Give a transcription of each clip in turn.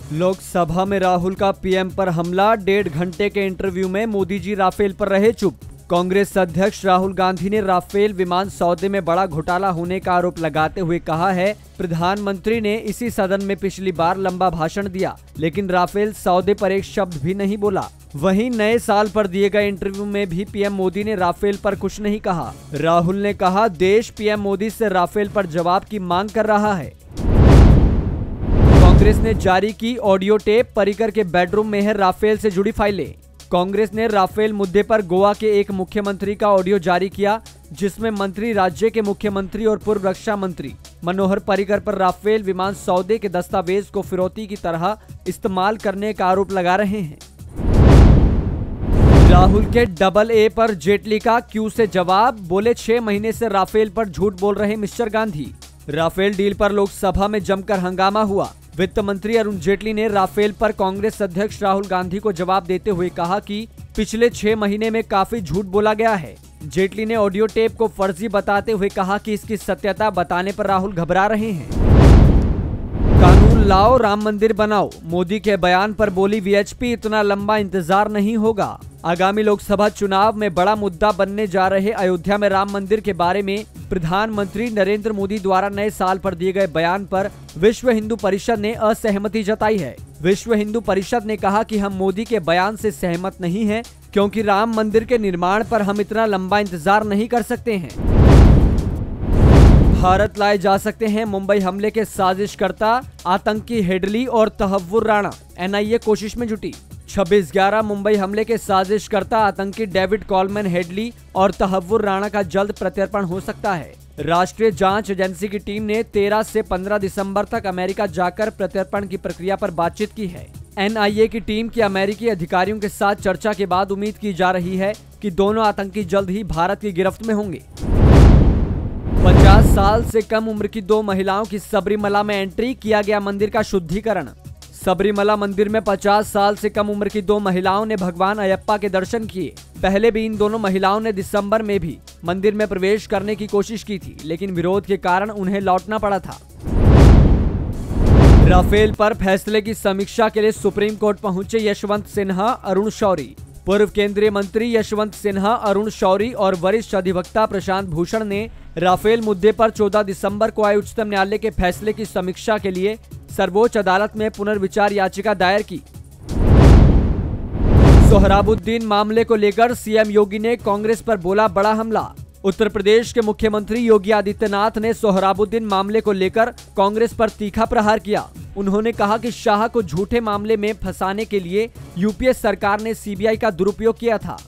लोकसभा में राहुल का पीएम पर हमला। 1.5 घंटे के इंटरव्यू में मोदी जी राफेल पर रहे चुप। कांग्रेस अध्यक्ष राहुल गांधी ने राफेल विमान सौदे में बड़ा घोटाला होने का आरोप लगाते हुए कहा है, प्रधानमंत्री ने इसी सदन में पिछली बार लंबा भाषण दिया, लेकिन राफेल सौदे पर एक शब्द भी नहीं बोला। वहीं नए साल पर दिए गए इंटरव्यू में भी पीएम मोदी ने राफेल पर कुछ नहीं कहा। राहुल ने कहा, देश पीएम मोदी से राफेल पर जवाब की मांग कर रहा है। कांग्रेस ने जारी की ऑडियो टेप। पर्रिकर के बेडरूम में है राफेल से जुड़ी फाइलें। कांग्रेस ने राफेल मुद्दे पर गोवा के एक मुख्यमंत्री का ऑडियो जारी किया, जिसमें मंत्री राज्य के मुख्यमंत्री और पूर्व रक्षा मंत्री मनोहर पर्रिकर पर राफेल विमान सौदे के दस्तावेज को फिरौती की तरह इस्तेमाल करने का आरोप लगा रहे हैं। राहुल के AA पर जेटली का क्यू से जवाब। बोले, 6 महीने से राफेल पर झूठ बोल रहे मिस्टर गांधी। राफेल डील पर लोकसभा में जमकर हंगामा हुआ। वित्त मंत्री अरुण जेटली ने राफेल पर कांग्रेस अध्यक्ष राहुल गांधी को जवाब देते हुए कहा कि पिछले 6 महीने में काफी झूठ बोला गया है। जेटली ने ऑडियो टेप को फर्जी बताते हुए कहा कि इसकी सत्यता बताने पर राहुल घबरा रहे हैं। कानून लाओ, राम मंदिर बनाओ। मोदी के बयान पर बोली वीएचपी, इतना लंबा इंतजार नहीं होगा। आगामी लोकसभा चुनाव में बड़ा मुद्दा बनने जा रहे अयोध्या में राम मंदिर के बारे में प्रधानमंत्री नरेंद्र मोदी द्वारा नए साल पर दिए गए बयान पर विश्व हिंदू परिषद ने असहमति जताई है। विश्व हिंदू परिषद ने कहा कि हम मोदी के बयान से सहमत नहीं हैं, क्योंकि राम मंदिर के निर्माण पर हम इतना लंबा इंतजार नहीं कर सकते हैं। भारत लाए जा सकते हैं मुंबई हमले के साजिशकर्ता आतंकी हेडली और तहव्वुर राणा। एनआईए कोशिश में जुटी। 26/11 मुंबई हमले के साजिशकर्ता आतंकी डेविड कॉलमैन हेडली और तहव्वुर राणा का जल्द प्रत्यर्पण हो सकता है। राष्ट्रीय जांच एजेंसी की टीम ने 13 से 15 दिसंबर तक अमेरिका जाकर प्रत्यर्पण की प्रक्रिया पर बातचीत की है। एनआईए की टीम की अमेरिकी अधिकारियों के साथ चर्चा के बाद उम्मीद की जा रही है कि दोनों आतंकी जल्द ही भारत की गिरफ्त में होंगे। 50 साल से कम उम्र की 2 महिलाओं की सबरीमला में एंट्री। किया गया मंदिर का शुद्धिकरण। सबरीमला मंदिर में 50 साल से कम उम्र की 2 महिलाओं ने भगवान अयप्पा के दर्शन किए। पहले भी इन दोनों महिलाओं ने दिसंबर में भी मंदिर में प्रवेश करने की कोशिश की थी, लेकिन विरोध के कारण उन्हें लौटना पड़ा था। राफेल पर फैसले की समीक्षा के लिए सुप्रीम कोर्ट पहुंचे यशवंत सिन्हा, अरुण शौरी। पूर्व केंद्रीय मंत्री यशवंत सिन्हा, अरुण शौरी और वरिष्ठ अधिवक्ता प्रशांत भूषण ने राफेल मुद्दे पर 14 दिसंबर को आए उच्चतम न्यायालय के फैसले की समीक्षा के लिए सर्वोच्च अदालत में पुनर्विचार याचिका दायर की। सोहराबुद्दीन मामले को लेकर सीएम योगी ने कांग्रेस पर बोला बड़ा हमला। उत्तर प्रदेश के मुख्यमंत्री योगी आदित्यनाथ ने सोहराबुद्दीन मामले को लेकर कांग्रेस पर तीखा प्रहार किया। उन्होंने कहा कि शाह को झूठे मामले में फंसाने के लिए यूपीए सरकार ने सीबीआई का दुरुपयोग किया था।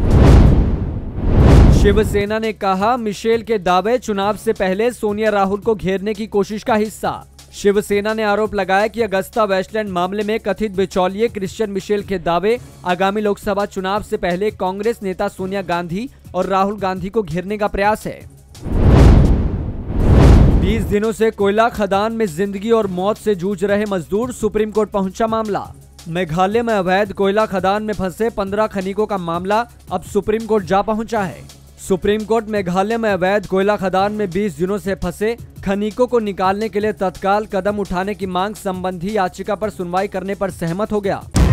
शिवसेना ने कहा, मिशेल के दावे चुनाव से पहले सोनिया राहुल को घेरने की कोशिश का हिस्सा। शिवसेना ने आरोप लगाया कि अगस्ता वेस्टलैंड मामले में कथित बिचौलिए क्रिश्चियन मिशेल के दावे आगामी लोकसभा चुनाव से पहले कांग्रेस नेता सोनिया गांधी और राहुल गांधी को घेरने का प्रयास है। 20 दिनों से कोयला खदान में जिंदगी और मौत से जूझ रहे मजदूर। सुप्रीम कोर्ट पहुंचा मामला। मेघालय में अवैध कोयला खदान में फंसे 15 खनिकों का मामला अब सुप्रीम कोर्ट जा पहुंचा है। सुप्रीम कोर्ट मेघालय में अवैध कोयला खदान में 20 दिनों से फंसे खनिकों को निकालने के लिए तत्काल कदम उठाने की मांग संबंधी याचिका पर सुनवाई करने पर सहमत हो गया।